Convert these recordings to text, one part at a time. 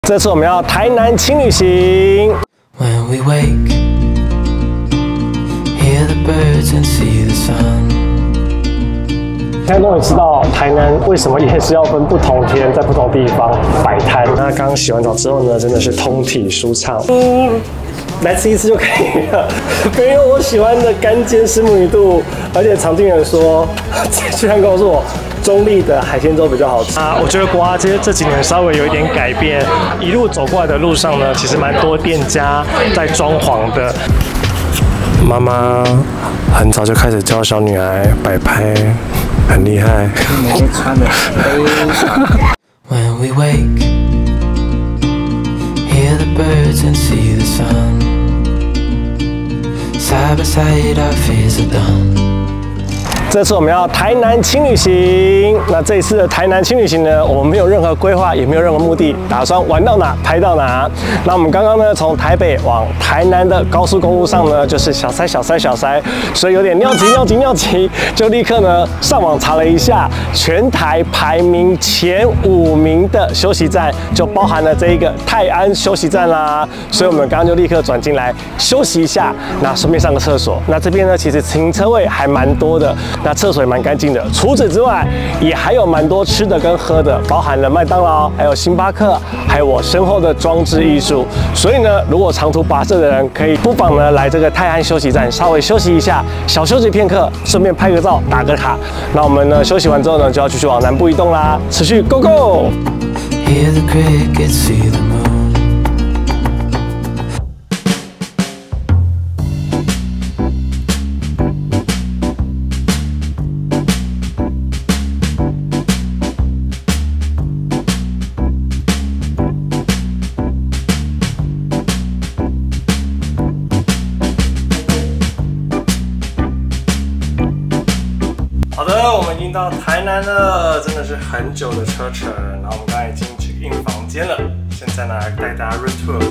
这次我们要台南轻旅行。 When we wake, hear the birds and see the sun. 现在终于知道台南为什么夜市要分不同天，在不同地方摆摊。那刚洗完澡之后呢，真的是通体舒畅。来吃一次就可以了，没有我喜欢的干煎虱目鱼肚，而且常听人说，居然告诉我中立的海鲜粥比较好吃啊！我觉得国华街这几年稍微有一点改变，一路走过来的路上呢，其实蛮多店家在装潢的。妈妈很早就开始教小女孩摆拍，很厉害。 你穿的非常。 When we wake, hear the birds and see the sun. Side by side, our fears are done. 这次我们要台南轻旅行。那这一次的台南轻旅行呢，我们没有任何规划，也没有任何目的，打算玩到哪拍到哪。那我们刚刚呢，从台北往台南的高速公路上呢，就是小塞，所以有点尿急，就立刻呢上网查了一下，全台排名前5名的休息站，就包含了这一个泰安休息站啦。所以我们刚刚就立刻转进来休息一下，那顺便上个厕所。那这边呢，其实停车位还蛮多的。那厕所也蛮干净的，除此之外，也还有蛮多吃的跟喝的，包含了麦当劳，还有星巴克，还有我身后的装置艺术。所以呢，如果长途跋涉的人，可以不妨呢来这个泰安休息站稍微休息一下，小休息片刻，顺便拍个照，打个卡。那我们呢休息完之后呢，就要继续往南部移动啦，持续 Go Go！ Hear the crickets, see the moon. 好的，我们已经到台南了，真的是很久的车程。然后我们刚才已经check in房间了，现在呢带大家 room tour。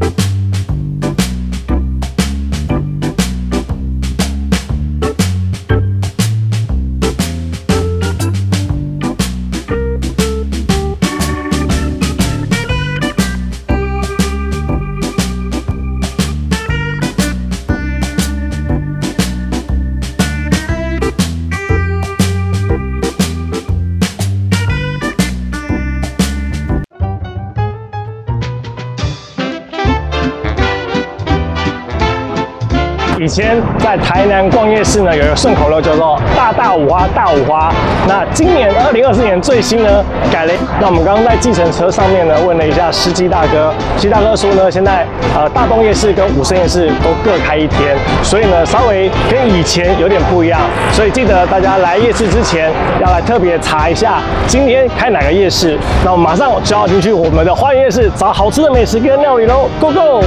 以前在台南逛夜市呢，有一个顺口溜叫做“大五花，大五花”。那今年2024年最新呢改了。那我们刚刚在计程车上面呢问了一下司机大哥，司机大哥说呢，现在大东夜市跟武圣夜市都各开1天，所以呢稍微跟以前有点不一样。所以记得大家来夜市之前要来特别查一下今天开哪个夜市。那我们马上就要进去我们的花园夜市找好吃的美食跟料理喽 ，Go Go！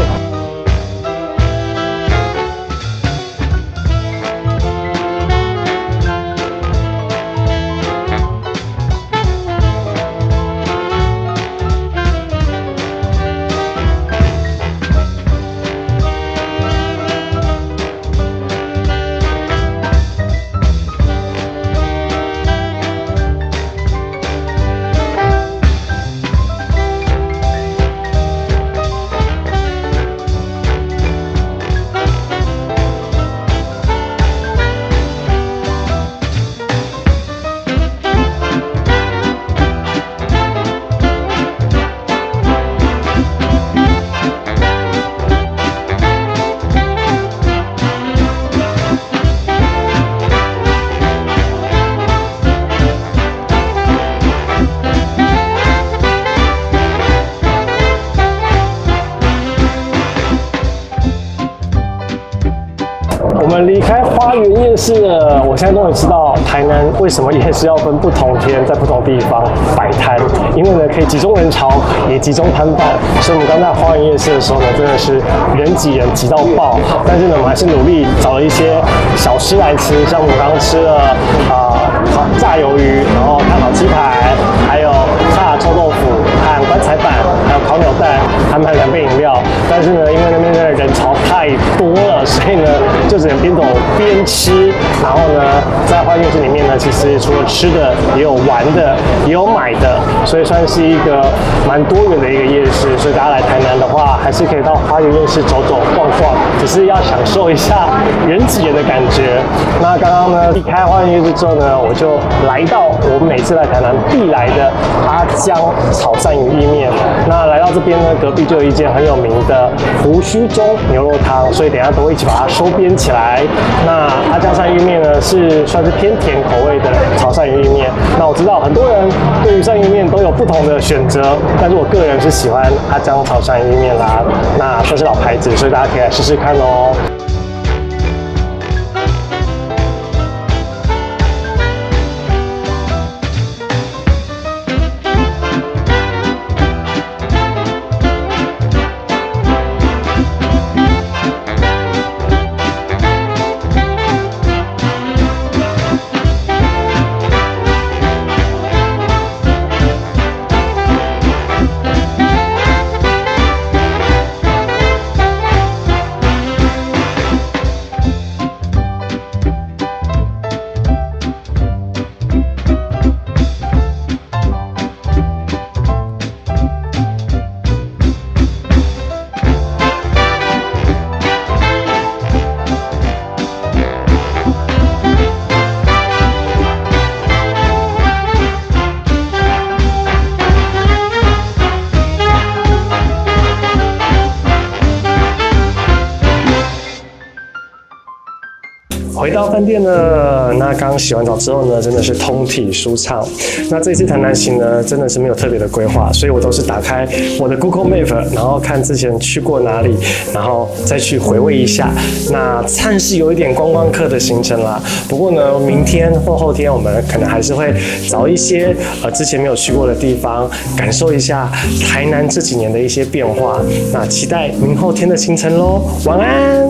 我们离开花园夜市了，我现在终于知道台南为什么夜市要分不同天，在不同地方摆摊，因为呢可以集中人潮，也集中摊贩。所以我们刚在花园夜市的时候呢，真的是人挤人挤到爆。但是呢，我们还是努力找了一些小吃来吃，像我们刚刚吃了炸鱿鱼，然后炭烤鸡排，还有炸臭豆腐和棺材板，还有烤鸟蛋，还买了2杯饮料。但是呢，因为那边的人潮太太多了，所以呢就只能边走边吃。然后呢，在花园夜市里面呢，其实除了吃的，也有玩的，也有买的，所以算是一个蛮多元的一个夜市。所以大家来台南的话，还是可以到花园夜市走走逛逛，只是要享受一下人挤人的感觉。那刚刚呢离开花园夜市之后呢，我就来到我每次来台南必来的阿江炒鳝鱼意面。那来到这边呢，隔壁就有一间很有名的胡须中牛肉汤，所以等一下都会一起把它收编起来。那阿江鳝鱼意面呢，是算是偏甜口味的炒鳝鱼意面。那我知道很多人对于鳝鱼面都有不同的选择，但是我个人是喜欢阿江炒鳝鱼意面啦。那算是老牌子，所以大家可以来试试看哦。回到饭店了，那刚洗完澡之后呢，真的是通体舒畅。那这次台南行呢，真的是没有特别的规划，所以我都是打开我的 Google Map， 然后看之前去过哪里，然后再去回味一下。那算是有一点观光客的行程啦。不过呢，明天或后天我们可能还是会找一些之前没有去过的地方，感受一下台南这几年的一些变化。那期待明后天的行程咯，晚安。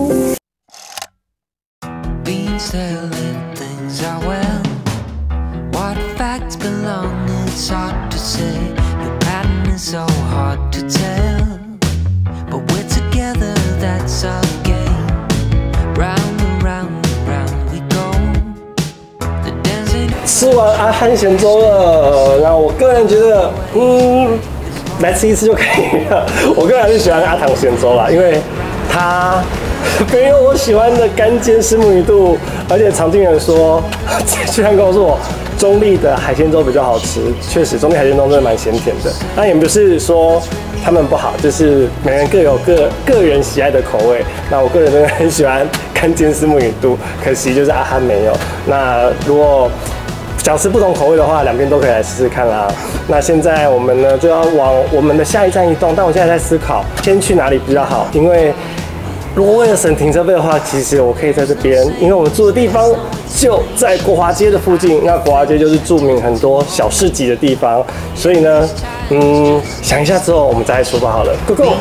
Telling things are well. What facts belong, it's hard to say. Your pattern is so hard to tell. But we're together, that's our game. Round and round and round we go. The dancing. 吃完阿汉咸粥了，然后我个人觉得，来吃一次就可以了。我个人还是喜欢阿唐咸粥啦，因为它没有我喜欢的干煎虱目鱼肚，而且常听人说，居然告诉我中立的海鲜粥比较好吃。确实，中立海鲜粥真的蛮咸甜的。那也不是说他们不好，就是每人各有个人喜爱的口味。那我个人真的很喜欢干煎虱目鱼肚，可惜就是阿汉没有。那如果想吃不同口味的话，两边都可以来试试看啦。那现在我们呢就要往我们的下一站移动，但我现在在思考先去哪里比较好，因为如果为了省停车费的话，其实我可以在这边，因为我们住的地方就在国华街的附近。那国华街就是著名很多小市集的地方，所以呢，想一下之后我们再来出发好了。Go go！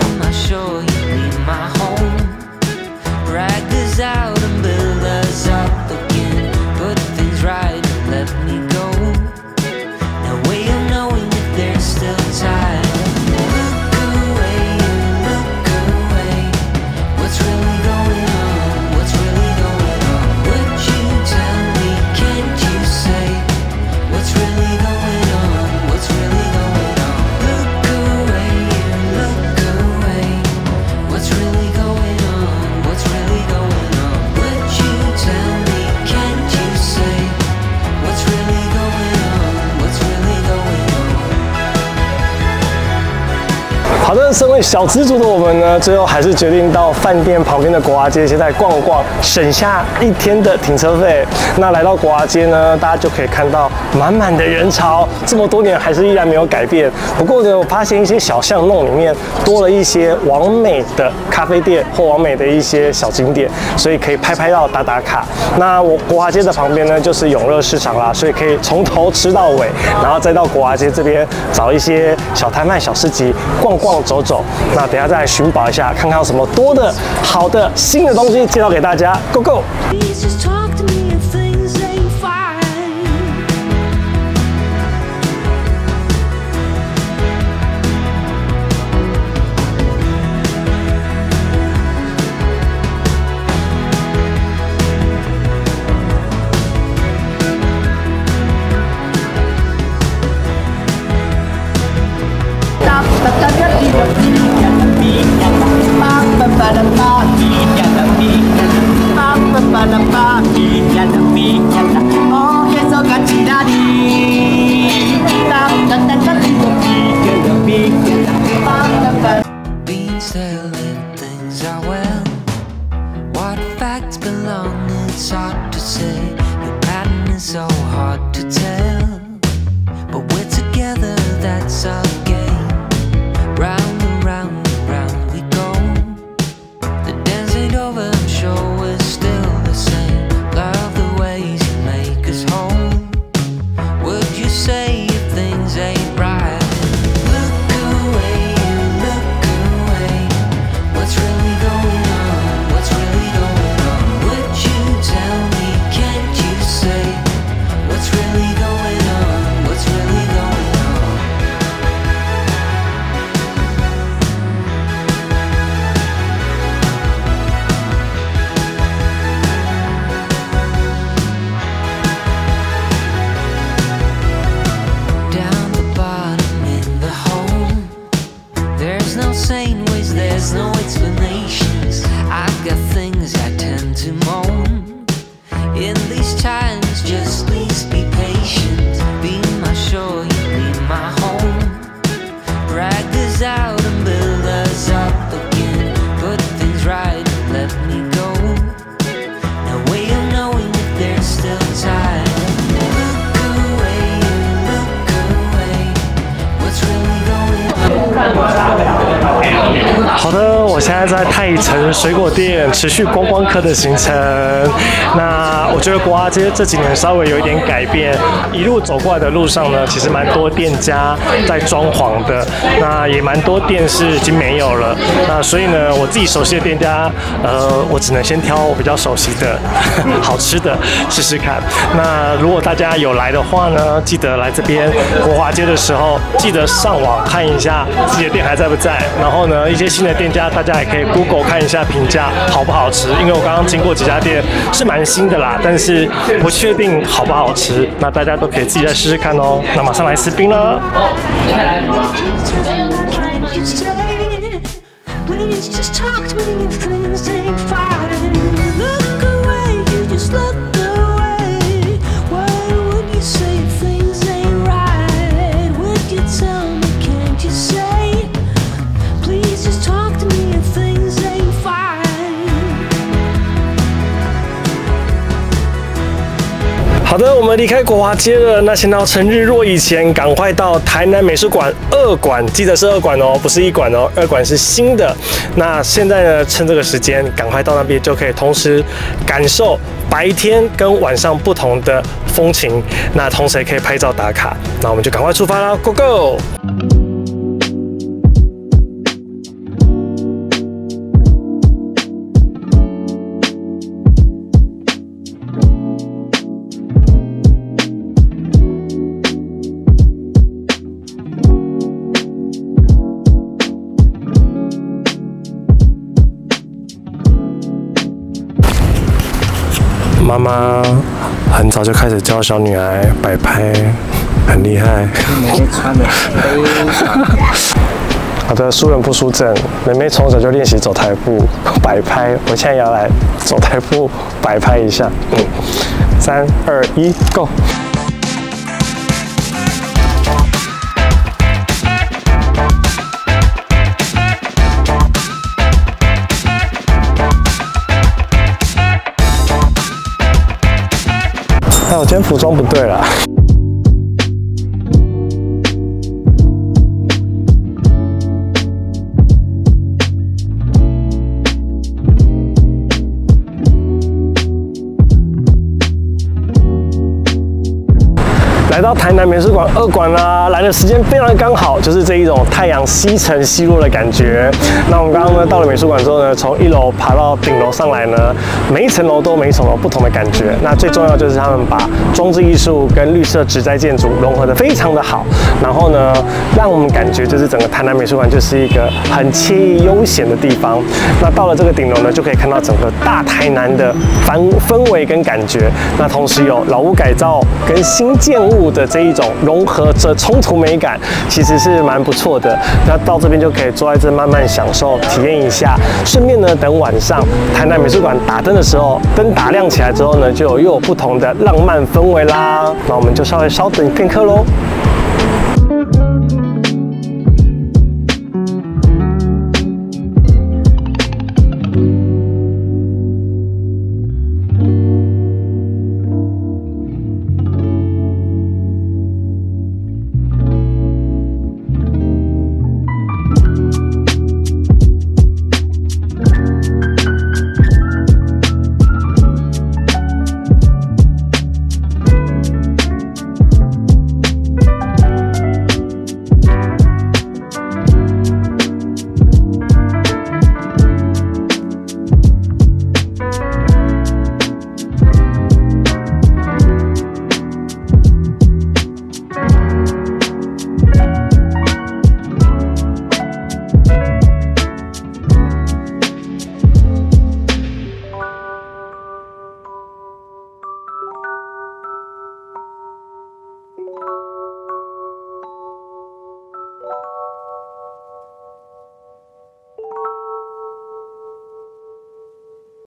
好的，身为小资族的我们呢，最后还是决定到饭店旁边的国华街先来逛逛，省下一天的停车费。那来到国华街呢，大家就可以看到满满的人潮，这么多年还是依然没有改变。不过呢，我发现一些小巷弄里面多了一些网美的咖啡店或网美的一些小景点，所以可以拍照打打卡。那我国华街的旁边呢，就是永乐市场啦，所以可以从头吃到尾，然后再到国华街这边找一些小摊贩、小市集逛逛。走走，那等一下再来寻宝一下，看看有什么多的、好的、新的东西介绍给大家。Go go！ it's hard to say. Your pattern is so hard to tell. But we're together, that's our game. Round and round and round we go. The dance ain't over, I'm sure we're still the same. Love the ways you make us whole. Would you say if things ain't right? Look away, look away. What's really going on? What's really going on? Would you tell me, can't you say? What's really going on? What's really going on? Down the bottom in the hole, there's no sane ways, there's no explanations. I've got things I tend to moan. In these times, just please be patient. Be my shore, you be my home. Drag us out and build us up again. Put things right, let me go. No way of knowing if there's still time. Look away, look away. What's really going on? 好的，我现在在太城水果店持续观光客的行程。那我觉得国华街这几年稍微有一点改变，一路走过来的路上呢，其实蛮多店家在装潢的，那也蛮多店是已经没有了。那所以呢，我自己熟悉的店家，我只能先挑我比较熟悉的、好吃的试试看。那如果大家有来的话呢，记得来这边国华街的时候，记得上网看一下自己的店还在不在。然后呢，一些新的店家，大家也可以 Google 看一下评价好不好吃。因为我刚刚经过几家店是蛮新的啦，但是不确定好不好吃。那大家都可以自己再试试看哦。那马上来吃冰了。 Please just talk to me if things ain't fine. Look away, you just look away. Why would you say if things ain't right? Would you tell me, can't you say? Please just talk to me if things ain't fine. 好的，我们离开国华街了。那先到趁日落以前，赶快到台南美术馆2馆，记得是2馆哦，不是1馆哦。2馆是新的。那现在呢，趁这个时间，赶快到那边就可以同时感受白天跟晚上不同的风情。那同时也可以拍照打卡。那我们就赶快出发啦 ，Go Go！妈妈很早就开始教小女孩摆拍，很厉害。 妹妹穿的非常好的，输人不输阵。妹妹从小就练习走台步、摆拍，我现在也要来走台步、摆拍一下。3、2、1 ，Go！哎，我今天服装不对啦。来到台南美术馆2馆啦，来的时间非常的刚好，就是这一种太阳西沉西落的感觉。那我们刚刚呢到了美术馆之后呢，从1楼爬到顶楼上来呢，每一层楼都有每一层楼不同的感觉。那最重要就是他们把装置艺术跟绿色植栽建筑融合的非常的好，然后呢，让我们感觉就是整个台南美术馆就是一个很惬意悠闲的地方。那到了这个顶楼呢，就可以看到整个大台南的氛围跟感觉。那同时有老屋改造跟新建物的这一种融合着冲突美感，其实是蛮不错的。那到这边就可以坐在这慢慢享受、体验一下。顺便呢，等晚上台南美术馆打灯的时候，灯打亮起来之后呢，又有不同的浪漫氛围啦。那我们就稍等片刻喽。